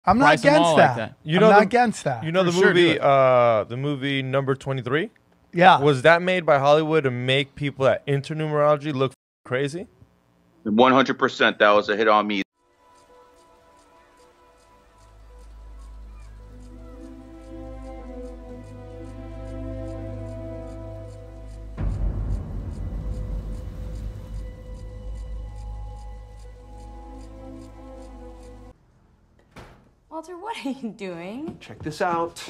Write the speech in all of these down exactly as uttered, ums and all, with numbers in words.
I'm not price them against all that. like that. You I'm know not the, against that. You know the For sure, do movie, it. uh, the movie Number twenty-three? Yeah. Was that made by Hollywood to make people that into numerology look crazy? one hundred percent that was a hit on me. Walter, what are you doing? Check this out.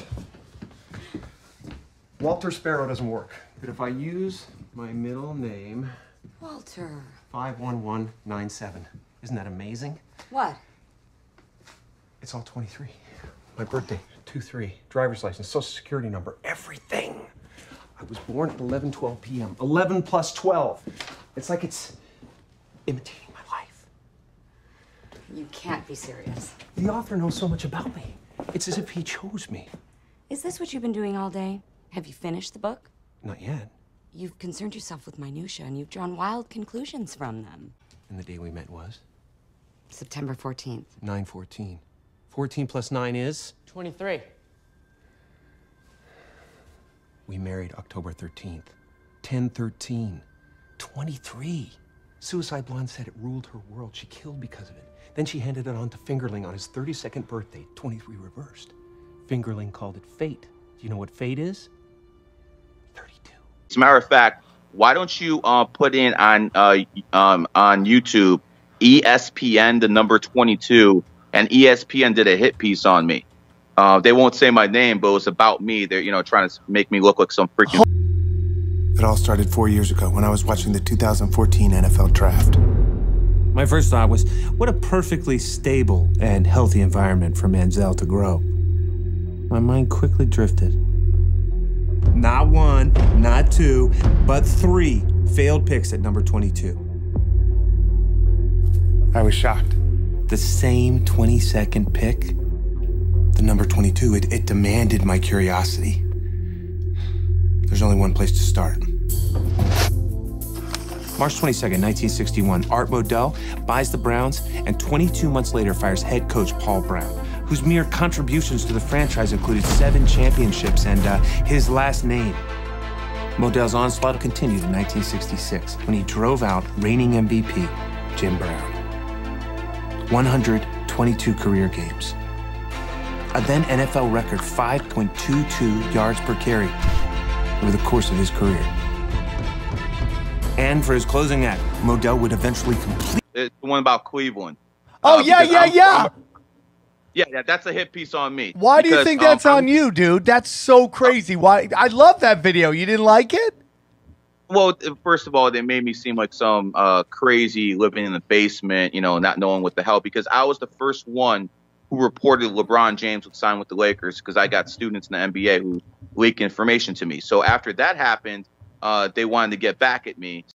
Walter Sparrow doesn't work. But if I use my middle name, Walter. five one one nine seven. Isn't that amazing? What? It's all twenty-three. My birthday, two three. Driver's license, social security number, everything. I was born at eleven twelve p m eleven plus twelve. It's like it's imitating my life. You can't be serious. The author knows so much about me. It's as if he chose me. Is this what you've been doing all day? Have you finished the book? Not yet. You've concerned yourself with minutia and you've drawn wild conclusions from them. And the day we met was? September fourteenth. nine fourteen. fourteen plus nine is? twenty-three. We married October thirteenth. ten thirteen. twenty-three. Suicide Blonde said it ruled her world. She killed because of it. Then she handed it on to Fingerling on his thirty-second birthday. twenty-three reversed. Fingerling called it fate. Do you know what fate is? thirty-two. As a matter of fact, why don't you uh, put in on uh, um, on YouTube E S P N the number twenty-two, and E S P N did a hit piece on me. Uh, they won't say my name, but it was about me. They're you know trying to make me look like some freaking. It all started four years ago when I was watching the two thousand fourteen N F L Draft. My first thought was, what a perfectly stable and healthy environment for Manziel to grow. My mind quickly drifted. Not one, not two, but three failed picks at number twenty-two. I was shocked. The same twenty-second pick? The number twenty-two, it, it demanded my curiosity. There's only one place to start. March twenty-second, nineteen sixty-one, Art Modell buys the Browns and twenty-two months later fires head coach Paul Brown, whose mere contributions to the franchise included seven championships and uh, his last name. Modell's onslaught continued in nineteen sixty-six when he drove out reigning M V P Jim Brown. one hundred twenty-two career games. A then N F L record five point two two yards per carry over the course of his career. And for his closing act, Modell would eventually complete. It's the one about Cleveland. Oh, Uh, yeah, because yeah, I'm- yeah. I'm- yeah, yeah, that's a hit piece on me. Why do you Because, think um, that's I'm- on you, dude? That's so crazy. Why? I love that video. You didn't like it? Well, first of all, they made me seem like some uh, crazy living in the basement, you know, not knowing what the hell, because I was the first one who reported LeBron James would sign with the Lakers because I got students in the N B A who leaked information to me. So after that happened, uh, they wanted to get back at me.